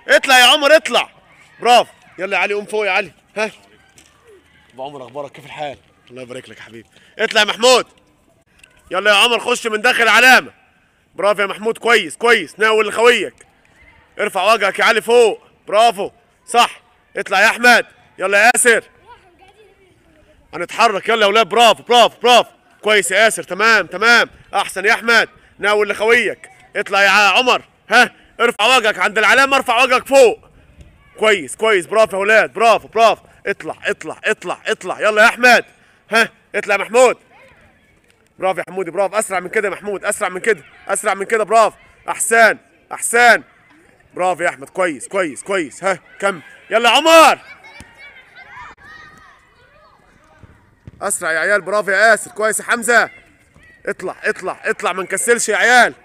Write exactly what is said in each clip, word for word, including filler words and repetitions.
اطلع يا عمر اطلع. برافو. يلا يا علي قوم فوق يا علي. ها ابو عمر اخبارك كيف الحال؟ الله يبارك لك يا حبيبي. اطلع يا محمود. يلا يا عمر خش من داخل علامه. برافو يا محمود كويس كويس. ناول لخويك. ارفع وجهك يا علي فوق. برافو صح. اطلع يا احمد. يلا يا ياسر هنتحرك. يلا يا اولاد. برافو برافو برافو كويس يا ياسر. تمام تمام احسن يا احمد. ناول لخويك. اطلع يا عمر. ها ارفع وجهك عند العلامه. ارفع وجهك فوق. كويس كويس. برافو يا اولاد. برافو برافو. اطلع اطلع اطلع اطلع. يلا يا احمد. ها اطلع يا محمود. برافو يا حمودي. برافو. اسرع من كده يا محمود. اسرع من كده. اسرع من كده. برافو. احسان احسان. برافو يا احمد. كويس كويس كويس. ها كم. يلا يا عمر. اسرع يا عيال. برافو يا ياسر. كويس يا حمزه. اطلع اطلع اطلع ما نكسلش يا عيال.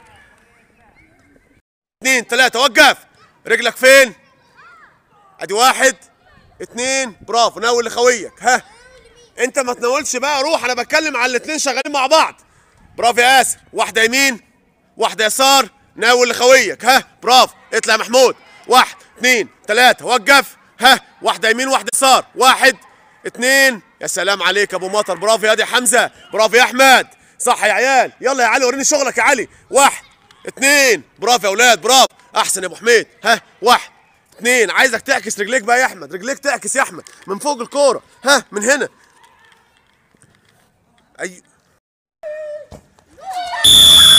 اتنين تلاته وقف. رجلك فين؟ ادي واحد اتنين. برافو. ناول لخويك. ها انت ما تناولش بقى. روح انا بتكلم على الاتنين شغالين مع بعض. برافو يا ياسر. واحده يمين واحده يسار. ناول لخويك. ها برافو. اطلع يا محمود. واحد اتنين تلاته وقف. ها واحده يمين واحده يسار. واحد اتنين. يا سلام عليك يا ابو مطر. برافو يا دي حمزه. برافو يا احمد. صح يا عيال. يلا يا علي وريني شغلك يا علي. واحد اتنين. برافو يا اولاد. برافو احسن يا ابو حميد. ها واحد اتنين. عايزك تعكس رجليك بقى يا احمد. رجليك تعكس يا احمد من فوق الكوره. ها من هنا. اي